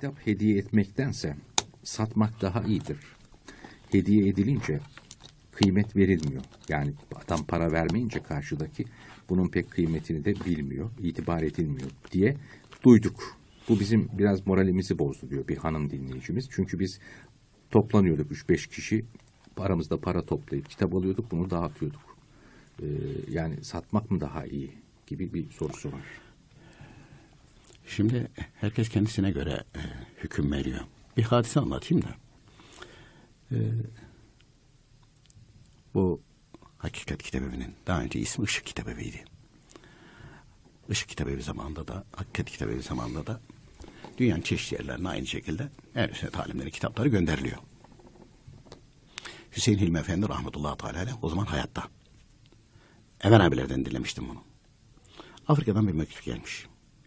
kitap hediye etmektense satmak daha iyidir. Hediye edilince kıymet verilmiyor. Yani adam para vermeyince karşıdaki bunun pek kıymetini de bilmiyor, itibar edilmiyor diye duyduk. Bu bizim biraz moralimizi bozdu diyor bir hanım dinleyicimiz. Çünkü biz toplanıyorduk 3-5 kişi, aramızda para toplayıp kitap alıyorduk, bunu dağıtıyorduk. Yani satmak mı daha iyi gibi bir sorusu var. Şimdi herkes kendisine göre hüküm veriyor. Bir hadise anlatayım da. Bu Hakikat Kitabevi'nin daha önce ismi Işık Kitabevi'ydi. Işık Kitabevi zamanında da, Hakikat Kitabevi zamanında da dünyanın çeşitli yerlerine aynı şekilde ehl-i sünnet alimleri kitapları gönderiliyor. Hüseyin Hilmi Efendi rahmetullahi teala o zaman hayatta. Emen abilerden dinlemiştim bunu. Afrika'dan bir mektup gelmiş.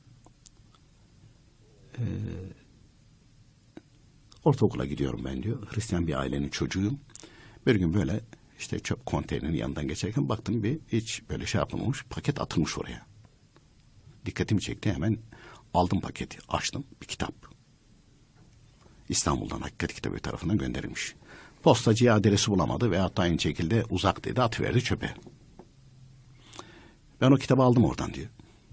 Ortaokula gidiyorum ben diyor. Hristiyan bir ailenin çocuğuyum. Bir gün böyle işte çöp konteynerinin yanından geçerken baktım bir hiç böyle şey yapılmamış paket atılmış oraya. Dikkatimi çekti, hemen aldım paketi, açtım, bir kitap. İstanbul'dan Hakikat Kitabevi tarafından gönderilmiş. Postacıya adresi bulamadı ve hatta aynı şekilde uzak dedi, atıverdi çöpe. Ben o kitabı aldım oradan diyor.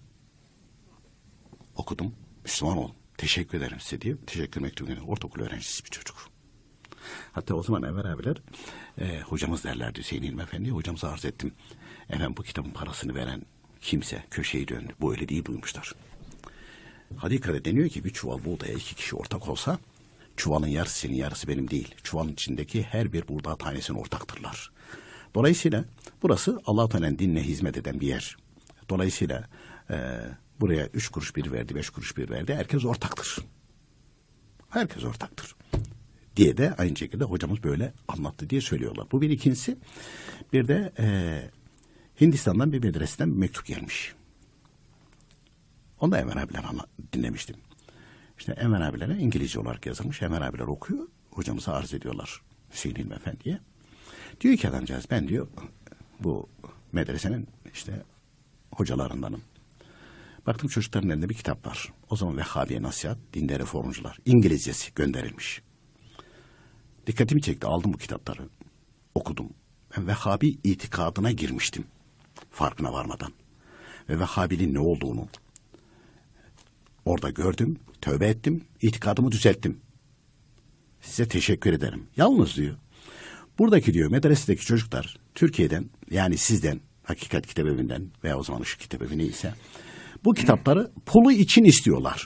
Okudum, Müslüman oldum. Teşekkür ederim size diye teşekkür mektubunu, ortaokul öğrencisi bir çocuk. Hatta o zaman Enver abiler hocamız derlerdi, Hüseyin İlmi Efendi, hocamıza arz ettim. Efendim bu kitabın parasını veren kimse köşeyi döndü. Bu öyle değil duymuşlar. Hadika'da deniyor ki bir çuval buğdaya 2 kişi ortak olsa çuvalın yarısı senin, yarısı benim değil. Çuvalın içindeki her bir buğday tanesine ortaktırlar. Dolayısıyla burası Allah-u Teala'nın dinine hizmet eden bir yer. Dolayısıyla buraya 3 kuruş bir verdi, 5 kuruş bir verdi. Herkes ortaktır. Herkes ortaktır. Diye de aynı şekilde hocamız böyle anlattı diye söylüyorlar. Bu bir. İkincisi, bir de Hindistan'dan bir medreseden bir mektup gelmiş. Onu da Enver abiler dinlemiştim. İşte Enver abilere İngilizce olarak yazılmış. Enver abiler okuyor. Hocamıza arz ediyorlar Hüseyin İlmi Efendi'ye. Diyor ki adamcağız, ben diyor bu medresenin işte hocalarındanım. Baktım çocukların elinde bir kitap var. O zaman Vehhabiye Nasihat, Dinde Reformcular. İngilizcesi gönderilmiş. Dikkatimi çekti. Aldım bu kitapları. Okudum. Ben Vehhabi itikadına girmiştim. Farkına varmadan. Ve Vehhabiliğin ne olduğunu orada gördüm. Tövbe ettim. İtikadımı düzelttim. Size teşekkür ederim. Yalnız diyor, buradaki diyor medresedeki çocuklar Türkiye'den, yani sizden, Hakikat Kitabevi'nden veya o zaman Işık Kitabevi neyse, bu kitapları pulu için istiyorlar.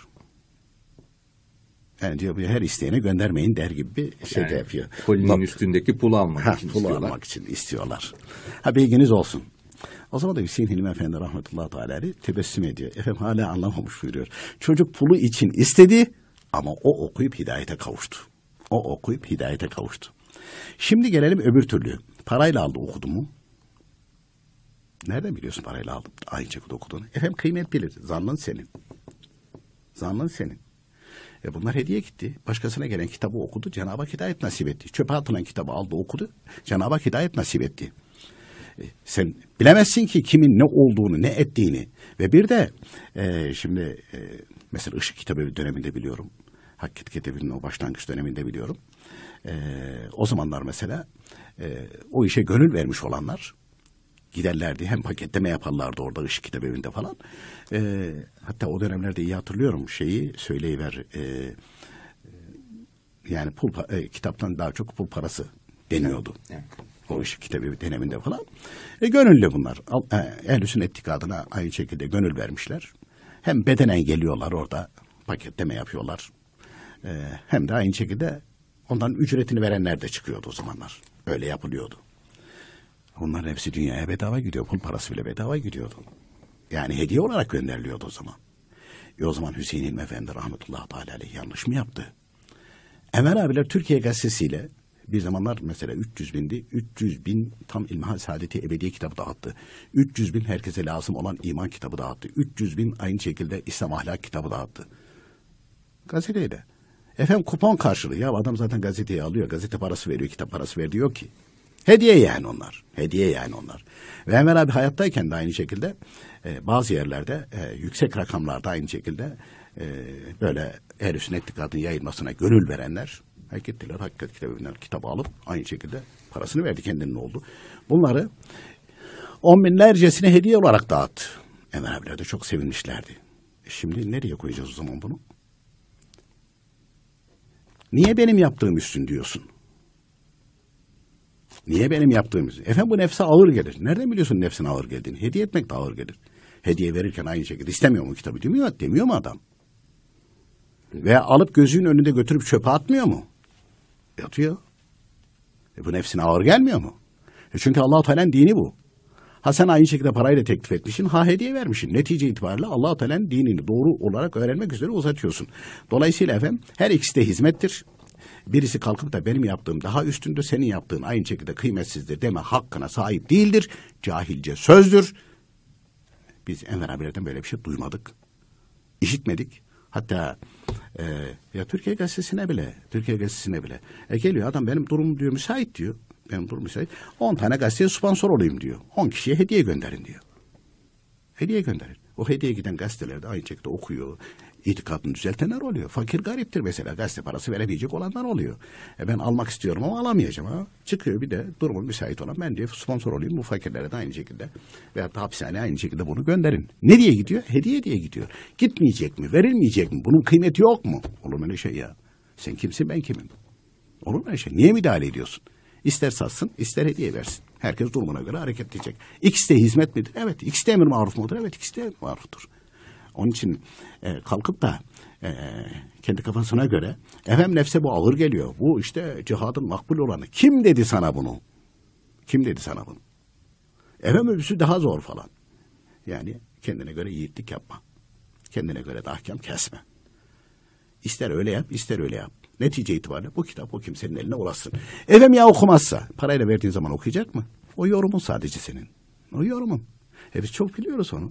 Yani diyor her isteyene göndermeyin der gibi bir şey yani, de yapıyor. Kolinin üstündeki pulu almak için pulu istiyorlar. almak için istiyorlar. Ha, bilginiz olsun. O zaman da Hüseyin Hilmi Efendi rahmetullahi teala tebessüm ediyor. Efendim hala anlamamış buyuruyor. Çocuk pulu için istedi ama o okuyup hidayete kavuştu. O okuyup hidayete kavuştu. Şimdi gelelim öbür türlü. Parayla aldı, okudu mu? Nereden biliyorsun parayla aldım? Aynı şekilde okuduğunu. Efendim kıymet bilir. Zannın senin. Zannın senin. Bunlar hediye gitti. Başkasına gelen kitabı okudu. Cenab-ı Hak hidayet nasip etti. Çöpe atılan kitabı aldı, okudu. Cenab-ı Hak hidayet nasip etti. Sen bilemezsin ki kimin ne olduğunu, ne ettiğini. Ve bir de şimdi mesela Işık Kitabevi döneminde biliyorum. Hakikat Kitabevi'nin o başlangıç döneminde biliyorum. O zamanlar mesela o işe gönül vermiş olanlar giderlerdi. Hem paketleme yaparlardı orada Işık Kitabevi'nde falan. Hatta o dönemlerde iyi hatırlıyorum şeyi söyleyiver. Yani kitaptan daha çok pul parası deniyordu. Evet. O Işık Kitabevi döneminde falan. Gönüllü bunlar. Ehl-i Sünnet itikadına aynı şekilde gönül vermişler. Hem bedenen geliyorlar orada paketleme yapıyorlar. Hem de aynı şekilde ondan ücretini verenler de çıkıyordu o zamanlar. Öyle yapılıyordu. Bunların hepsi dünyaya bedava gidiyor. Pul parası bile bedava gidiyordu. Yani hediye olarak gönderiliyordu o zaman. O zaman Hüseyin İlmi Efendi rahmetullahi teala aleyh yanlış mı yaptı? Enver abiler Türkiye Gazetesi'yle bir zamanlar mesela 300 bindi. 300 bin tam İlmihal Saadeti Ebediye kitabı dağıttı. 300 bin herkese lazım olan iman kitabı dağıttı. 300 bin aynı şekilde İslam ahlak kitabı dağıttı. Gazeteyle. Efendim kupon karşılığı. Ya adam zaten gazeteyi alıyor. Gazete parası veriyor. Kitap parası veriyor diyor ki. Hediye yani onlar. Hediye yani onlar. Ve Enver abi hayattayken de aynı şekilde bazı yerlerde yüksek rakamlarda aynı şekilde böyle ehl-i sünnet itikadının yayılmasına gönül verenler gittiler Hakikat Kitabı'ndan kitabı alıp aynı şekilde parasını verdi, kendinin oldu. Bunları on binlercesine hediye olarak dağıttı. Enver abiler de çok sevinmişlerdi. Şimdi nereye koyacağız o zaman bunu? Niye benim yaptığım üstün diyorsun? Niye benim yaptığım üstün? Efendim bu nefse ağır gelir. Nereden biliyorsun nefsin ağır geldiğini? Hediye etmek de ağır gelir. Hediye verirken aynı şekilde istemiyor mu kitabı demiyor mu adam? Veya alıp gözünün önünde götürüp çöpe atmıyor mu? Atıyor. Bu nefsine ağır gelmiyor mu? Çünkü Allah-u Teala'nın dini bu. Ha sen aynı şekilde parayla teklif etmişsin, ha hediye vermişsin. Netice itibariyle Allah-u Teala'nın dinini doğru olarak öğrenmek üzere uzatıyorsun. Dolayısıyla efendim her ikisi de hizmettir. Birisi kalkıp da benim yaptığım daha üstündür, senin yaptığın aynı şekilde kıymetsizdir deme hakkına sahip değildir. Cahilce sözdür. Biz Enver abilerden böyle bir şey duymadık. İşitmedik. Hatta ya Türkiye Gazetesi'ne bile geliyor adam benim durumum diyor müsait diyor. Benim durumum müsait. 10 tane gazeteye sponsor olayım diyor. 10 kişiye hediye gönderin diyor. Hediye gönderin. O hediye giden gazetelerde aynı şekilde okuyor. İtikadını düzeltenler oluyor. Fakir gariptir mesela. Gazete parası veremeyecek olanlar oluyor. Ben almak istiyorum ama alamayacağım. Ha. Çıkıyor bir de durumu müsait olan ben diyor sponsor olayım bu fakirlere de aynı şekilde. Veyahut da hapishaneye aynı şekilde bunu gönderin. Ne diye gidiyor? Hediye diye gidiyor. Gitmeyecek mi? Verilmeyecek mi? Bunun kıymeti yok mu? Olur mu öyle şey ya? Sen kimsin ben kimim? Olur mu öyle şey? Niye müdahale ediyorsun? İster satsın, ister hediye versin. Herkes durumuna göre hareket edecek. İkisi de hizmet midir? Evet. İkisi de emir maruf mudur? Evet. İkisi de emir maruftur. Onun için kalkıp da kendi kafasına göre efendim nefse bu ağır geliyor. Bu işte cihadın makbul olanı. Kim dedi sana bunu? Kim dedi sana bunu? Efendim öbürsü daha zor falan. Yani kendine göre yiğitlik yapma. Kendine göre de ahkam kesme. İster öyle yap, ister öyle yap. Netice itibariyle bu kitap o kimsenin eline ulaşsın. Efendim ya okumazsa parayla verdiğin zaman okuyacak mı? O yorumun sadece senin. O yorumun. Biz çok biliyoruz onu.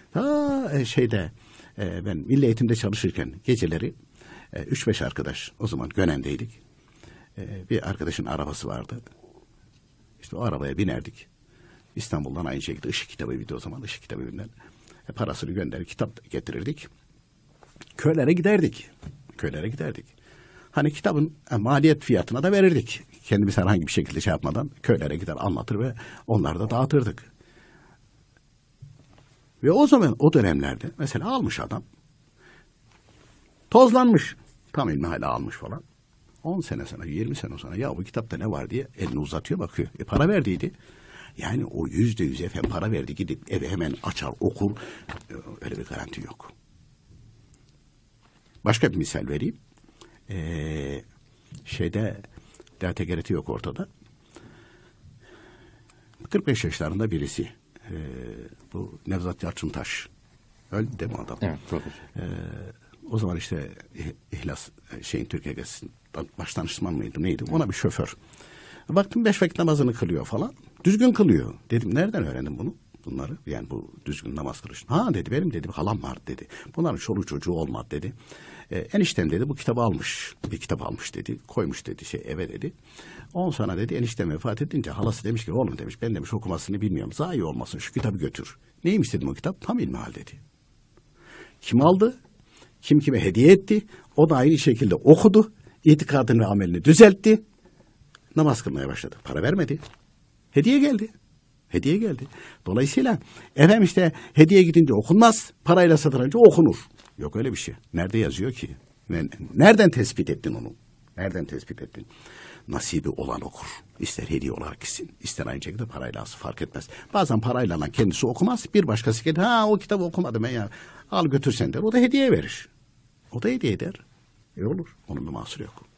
Ben milli eğitimde çalışırken geceleri 3-5 arkadaş o zaman Gönen'deydik. Bir arkadaşın arabası vardı. İşte o arabaya binerdik. İstanbul'dan aynı şekilde Işık Kitabevi'ydi o zaman. Işık Kitabevi'nden parasını gönderir kitap getirirdik. Köylere giderdik. Hani kitabın maliyet fiyatına da verirdik. Kendimiz herhangi bir şekilde şey yapmadan köylere gider anlatır ve onları da dağıtırdık. Ve o zaman o dönemlerde mesela almış adam tozlanmış tam ilmihal almış falan 10 sene sonra 20 sene sonra ya bu kitapta ne var diye elini uzatıyor bakıyor. Para verdiydi. Yani o %100 efendim para verdi gidip eve hemen açar okur öyle bir garanti yok. Başka bir misal vereyim. Daha tekerreti yok ortada. 45 yaşlarında birisi. Bu Nevzat Yalçıntaş. Öldü değil mi adam? Evet, profesör. O zaman işte İhlas Türkiye Gazetesi'nden baş danışman mıydı neydi? Ona bir şoför. Baktım 5 vakit namazını kılıyor falan. Düzgün kılıyor. Dedim nereden öğrendin bunu? Bunları yani bu düzgün namaz kılışını. Ha dedi benim dedi halam vardı dedi. Bunların çoluğu çocuğu olmadı dedi. Eniştem dedi bu kitabı almış. Bir kitap almış dedi. Koymuş dedi eve dedi. 10 sonra dedi eniştem vefat edince halası demiş ki oğlum demiş ben demiş okumasını bilmiyorum. Zayi olmasın şu kitabı götür. Neymiş dedim o kitap? Tam ilmihal dedi. Kim aldı? Kim kime hediye etti? O da aynı şekilde okudu. İtikadını ve amelini düzeltti. Namaz kılmaya başladı. Para vermedi. Hediye geldi. Dolayısıyla efendim işte hediye gidince okunmaz. Parayla satılınca okunur. Yok öyle bir şey. Nerede yazıyor ki? Nereden tespit ettin onu? Nereden tespit ettin? Nasibi olan okur. İster hediye olarak gitsin. İster aynı şekilde parayla alsın fark etmez. Bazen parayla alan kendisi okumaz. Bir başkası gelir. Ha o kitabı okumadım ben ya. Al götür sen der. O da hediye verir. O da hediye eder. Olur. Onun bir mahsuru yok.